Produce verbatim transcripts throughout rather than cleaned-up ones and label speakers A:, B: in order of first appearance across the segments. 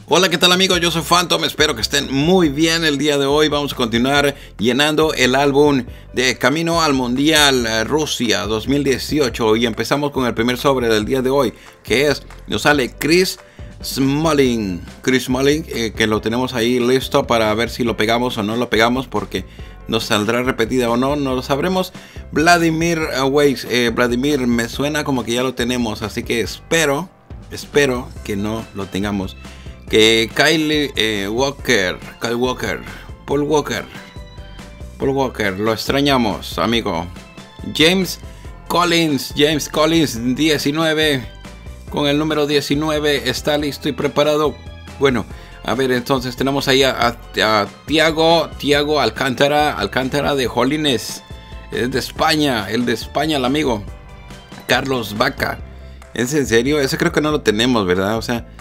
A: Hola, ¿qué tal amigos? Yo soy Phantom, espero que estén muy bien el día de hoy. Vamos a continuar llenando el álbum de Camino al Mundial Rusia dos mil dieciocho y empezamos con el primer sobre del día de hoy, que es, nos sale Chris Smalling, Chris Smalling, eh, que lo tenemos ahí listo para ver si lo pegamos o no lo pegamos, porque nos saldrá repetida o no, no lo sabremos. Vladimir Weiss, eh, Vladimir me suena como que ya lo tenemos, así que espero, espero que no lo tengamos. Que Kyle eh, Walker, Kyle Walker, Paul Walker, Paul Walker, lo extrañamos, amigo. James Collins, James Collins, diecinueve, con el número diecinueve, está listo y preparado. Bueno, a ver, entonces tenemos ahí a, a, a Thiago, Thiago Alcántara, Alcántara de Jolines, es de España, el de España, el amigo. Carlos Vaca, ¿es en serio? Ese creo que no lo tenemos, ¿verdad? O sea...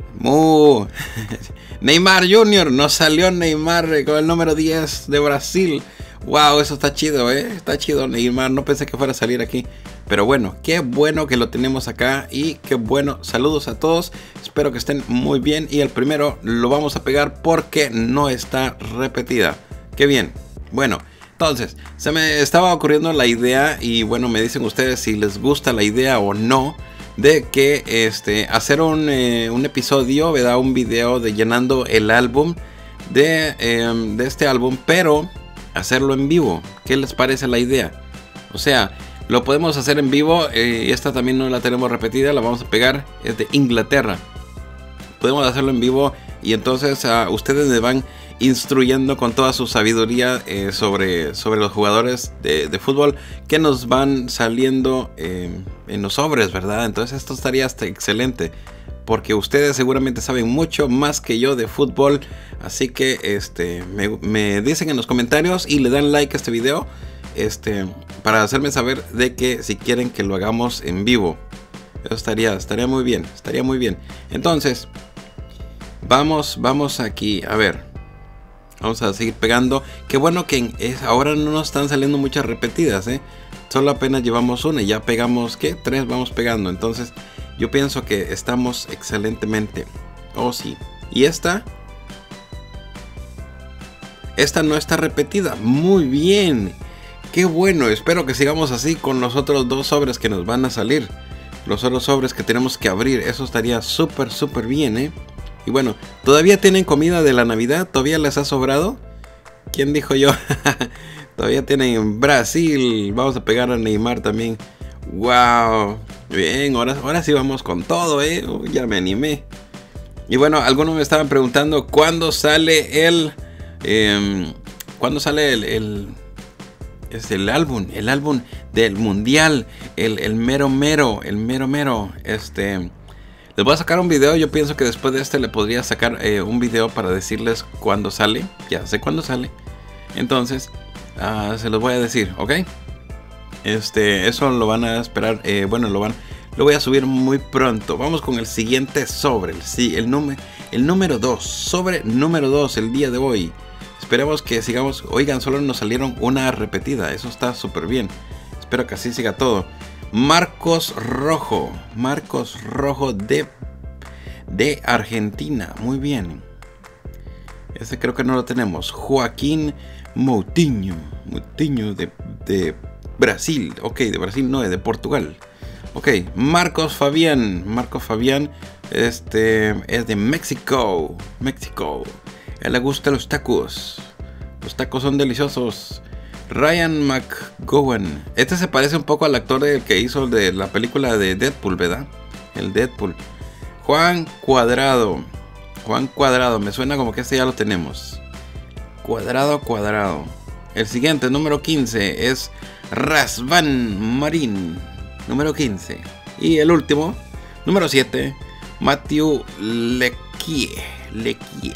A: Uh, Neymar junior, nos salió Neymar con el número diez de Brasil. Wow, eso está chido, eh. Está chido Neymar, no pensé que fuera a salir aquí. Pero bueno, qué bueno que lo tenemos acá. Y qué bueno, saludos a todos. Espero que estén muy bien. Y el primero lo vamos a pegar porque no está repetida. Qué bien. Bueno, entonces, se me estaba ocurriendo la idea. Y bueno, me dicen ustedes si les gusta la idea o no, de que este hacer un, eh, un episodio, ¿verdad? Un video de llenando el álbum de, eh, de este álbum, pero hacerlo en vivo. ¿Qué les parece la idea? O sea, lo podemos hacer en vivo. eh, Esta también no la tenemos repetida, la vamos a pegar. Es de Inglaterra. Podemos hacerlo en vivo y entonces uh, ustedes me van instruyendo con toda su sabiduría eh, sobre, sobre los jugadores de, de fútbol que nos van saliendo eh, en los sobres, ¿verdad? Entonces esto estaría hasta excelente, porque ustedes seguramente saben mucho más que yo de fútbol. Así que este me, me dicen en los comentarios y le dan like a este video, este, para hacerme saber de que si quieren que lo hagamos en vivo. Eso estaría, estaría muy bien, estaría muy bien. Entonces vamos, vamos aquí, a ver. Vamos a seguir pegando. Qué bueno que es, ahora no nos están saliendo muchas repetidas, ¿eh? Solo apenas llevamos una y ya pegamos, ¿qué? Tres vamos pegando. Entonces yo pienso que estamos excelentemente. Oh, sí. Y esta. Esta no está repetida. Muy bien. Qué bueno. Espero que sigamos así con los otros dos sobres que nos van a salir. Los otros sobres que tenemos que abrir. Eso estaría súper, súper bien, ¿eh? Y bueno, ¿todavía tienen comida de la Navidad? ¿Todavía les ha sobrado? ¿Quién dijo yo? Todavía tienen Brasil. Vamos a pegar a Neymar también. ¡Wow! Bien, ahora, ahora sí vamos con todo, ¿eh? Uy, ya me animé. Y bueno, algunos me estaban preguntando ¿cuándo sale el... Eh, ¿Cuándo sale el... el es el álbum, el álbum del Mundial? El, el mero mero, el mero mero, este... Les voy a sacar un video. Yo pienso que después de este le podría sacar eh, un video para decirles cuándo sale. Ya sé cuándo sale. Entonces uh, se los voy a decir, ¿ok? Este, eso lo van a esperar. Eh, bueno, lo van, lo voy a subir muy pronto. Vamos con el siguiente sobre. Sí, el número, el número dos. Sobre número dos el día de hoy. Esperemos que sigamos. Oigan, solo nos salieron una repetida. Eso está súper bien. Espero que así siga todo. Marcos Rojo, Marcos Rojo de, de Argentina, muy bien. Ese creo que no lo tenemos. Joaquín Moutinho, Moutinho de, de Brasil, ok, de Brasil no, es de Portugal. Ok, Marcos Fabián, Marcos Fabián, este es de México, México. A él le gustan los tacos, los tacos son deliciosos. Ryan McGowan. Este se parece un poco al actor del que hizo de la película de Deadpool, ¿verdad? El Deadpool. Juan Cuadrado. Juan Cuadrado. Me suena como que este ya lo tenemos. Cuadrado, Cuadrado. El siguiente, número quince, es Razvan Marín. Número quince. Y el último, número siete, Matthew Lequie. Lequie.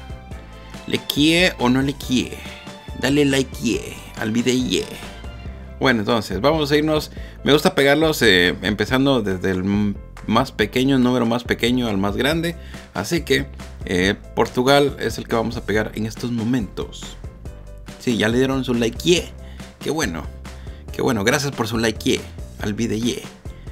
A: Lequie o no Lequie. Dale like yeah, al video yeah. Bueno, entonces vamos a irnos. Me gusta pegarlos eh, empezando desde el más pequeño, el número más pequeño al más grande. Así que eh, Portugal es el que vamos a pegar en estos momentos. Sí, ya le dieron su like yeah. Qué bueno, qué bueno, gracias por su like yeah al video yeah.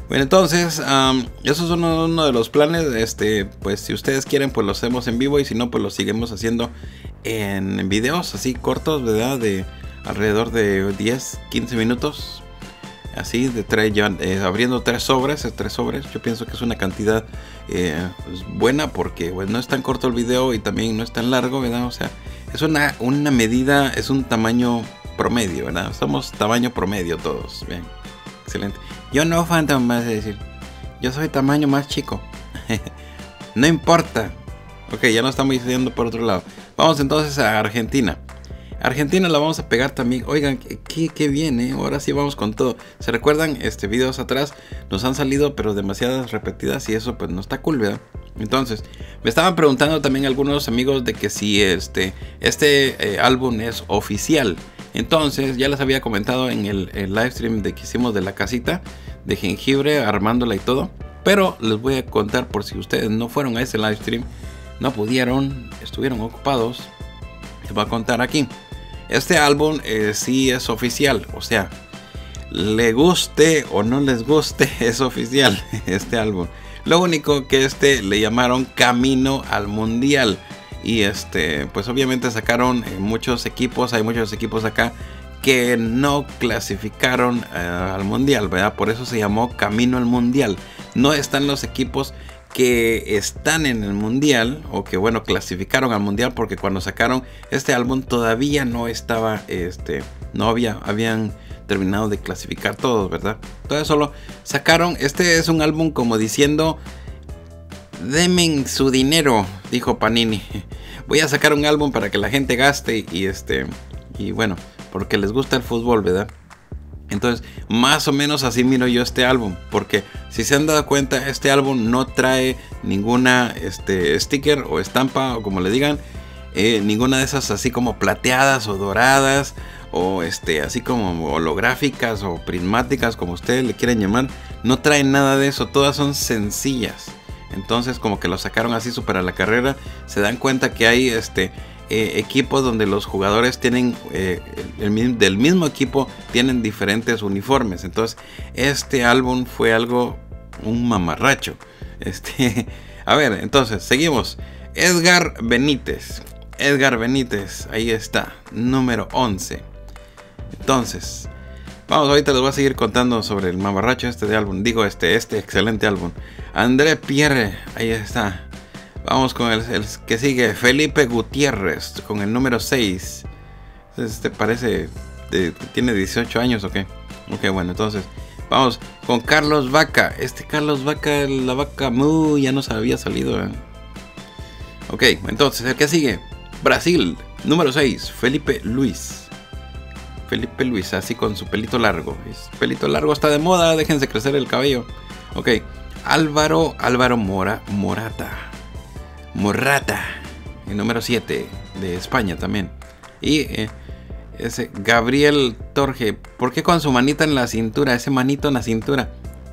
A: Bueno, entonces, um, esos son uno, uno de los planes. Este, pues si ustedes quieren, pues lo hacemos en vivo. Y si no, pues lo seguimos haciendo en videos así cortos, ¿verdad? De alrededor de diez, quince minutos. Así, de tres, ya, eh, abriendo tres sobres, tres sobres. Yo pienso que es una cantidad eh, pues, buena porque pues, no es tan corto el video y también no es tan largo, ¿verdad? O sea, es una, una medida, es un tamaño promedio, ¿verdad? Somos tamaño promedio todos. Bien, excelente. Yo no, Phantom, más de decir. Yo soy tamaño más chico. No importa. Ok, ya no estamos yendo por otro lado. Vamos entonces a Argentina. Argentina la vamos a pegar también. Oigan, qué, qué bien, ¿eh? Ahora sí vamos con todo. ¿Se recuerdan? Este, videos atrás nos han salido, pero demasiadas repetidas y eso pues no está cool, ¿verdad? Entonces, me estaban preguntando también algunos amigos de que si este, este eh, álbum es oficial. Entonces, ya les había comentado en el, el live stream de que hicimos de la casita de jengibre, armándola y todo. Pero les voy a contar por si ustedes no fueron a ese live stream, no pudieron, estuvieron ocupados. Les voy a contar aquí. Este álbum eh, sí es oficial, o sea, le guste o no les guste, es oficial este álbum. Lo único que este le llamaron Camino al Mundial. Y este, pues obviamente sacaron eh, muchos equipos, hay muchos equipos acá que no clasificaron eh, al Mundial, ¿verdad? Por eso se llamó Camino al Mundial. No están los equipos que están en el Mundial o que bueno clasificaron al Mundial, porque cuando sacaron este álbum todavía no estaba, este, no había, habían terminado de clasificar todos, ¿verdad? Entonces solo sacaron, este es un álbum como diciendo, denme su dinero, dijo Panini. Voy a sacar un álbum para que la gente gaste y este, y bueno, porque les gusta el fútbol, ¿verdad? Entonces, más o menos así miro yo este álbum, porque si se han dado cuenta, este álbum no trae ninguna este, sticker o estampa o como le digan, eh, ninguna de esas así como plateadas o doradas o este, así como holográficas o prismáticas, como ustedes le quieren llamar. No trae nada de eso, todas son sencillas. Entonces, como que lo sacaron así súper a la carrera. Se dan cuenta que hay este eh, equipos donde los jugadores tienen eh, el, el, del mismo equipo tienen diferentes uniformes. Entonces, este álbum fue algo, un mamarracho. Este, a ver, entonces, seguimos. Edgar Benítez. Edgar Benítez, ahí está, número once. Entonces, vamos, ahorita les voy a seguir contando sobre el mamarracho este de álbum. Digo, este, este excelente álbum. André Pierre, ahí está. Vamos con el, el que sigue. Felipe Gutiérrez, con el número seis. Este parece, de, tiene dieciocho años o qué. Ok, bueno, entonces, vamos con Carlos Vaca. Este Carlos Vaca, la vaca muy, ya nos había salido. ¿eh? Ok, entonces, el que sigue. Brasil, número seis. Felipe Luis. Felipe Luis, así con su pelito largo. Es, pelito largo está de moda, déjense crecer el cabello. Ok, Álvaro, Álvaro Mora, Morata. Morata, el número siete, de España también. Y eh, ese Gabriel Torge, ¿por qué con su manita en la cintura? Ese manito en la cintura.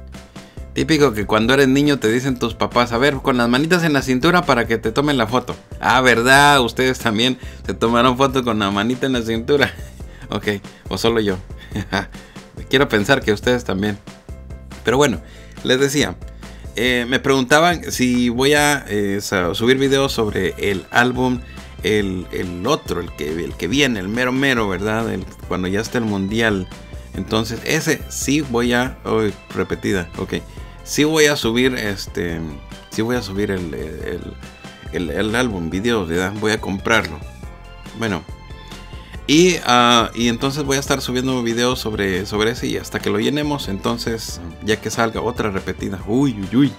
A: Típico que cuando eres niño te dicen tus papás, a ver, con las manitas en la cintura para que te tomen la foto. Ah, ¿verdad? Ustedes también se tomaron foto con la manita en la cintura. Ok, o solo yo. Quiero pensar que ustedes también. Pero bueno, les decía, eh, me preguntaban si voy a eh, subir videos sobre el álbum, el, el otro, el que, el que viene, el mero mero, ¿verdad? El, cuando ya esté el mundial. Entonces, ese sí voy a... Oh, repetida, ok. Sí voy a subir este... Sí voy a subir el, el, el, el álbum, videos, ¿verdad? Voy a comprarlo. Bueno... Y, uh, y entonces voy a estar subiendo videos sobre, sobre ese y hasta que lo llenemos. Entonces, ya que salga otra repetida. Uy, uy, uy.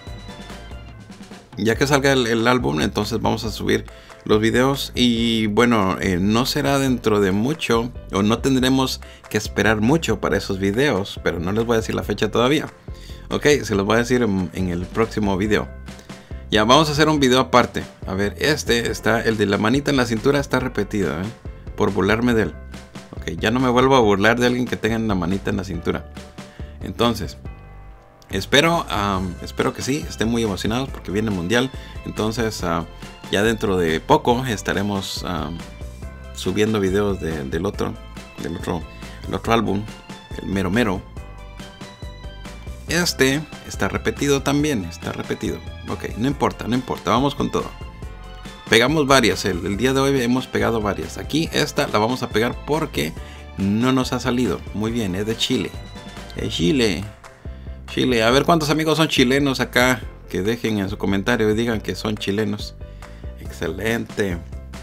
A: Ya que salga el, el álbum, entonces vamos a subir los videos. Y bueno, eh, no será dentro de mucho. O no tendremos que esperar mucho para esos videos. Pero no les voy a decir la fecha todavía. Ok, se los voy a decir en, en el próximo video. Ya, vamos a hacer un video aparte. A ver, este está, el de la manita en la cintura está repetido, ¿eh? Por burlarme de él. Ok, ya no me vuelvo a burlar de alguien que tenga una manita en la cintura. Entonces, espero, um, espero que sí, estén muy emocionados porque viene el mundial. Entonces, uh, ya dentro de poco estaremos uh, subiendo videos de, del otro, del otro, el otro álbum, el mero mero. este está repetido también, está repetido. Ok, no importa, no importa, vamos con todo. Pegamos varias, el, el día de hoy hemos pegado varias. Aquí esta la vamos a pegar porque no nos ha salido. Muy bien, es de Chile. Es Chile. Chile, a ver cuántos amigos son chilenos acá. Que dejen en su comentario y digan que son chilenos. Excelente.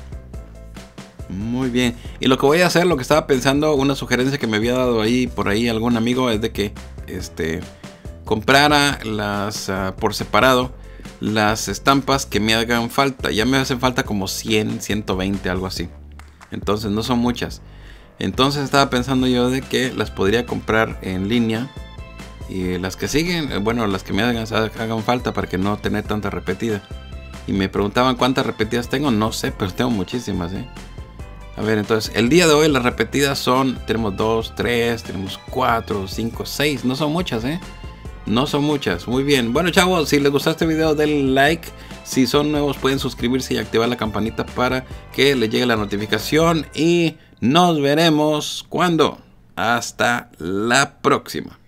A: Muy bien. Y lo que voy a hacer, lo que estaba pensando, una sugerencia que me había dado ahí por ahí algún amigo, es de que este comprara las uh, por separado las estampas que me hagan falta. Ya me hacen falta como cien, ciento veinte, algo así. Entonces no son muchas. Entonces estaba pensando yo de que las podría comprar en línea. Y las que siguen, bueno, las que me hagan, hagan falta para que no tener tanta repetida. Y me preguntaban cuántas repetidas tengo. No sé, pero tengo muchísimas, ¿eh? A ver, entonces, el día de hoy las repetidas son, tenemos dos, tres, tenemos cuatro, cinco, seis. No son muchas, ¿eh? No son muchas. Muy bien. Bueno, chavos, si les gustó este video, denle like. Si son nuevos, pueden suscribirse y activar la campanita para que les llegue la notificación. Y nos veremos cuando. Hasta la próxima.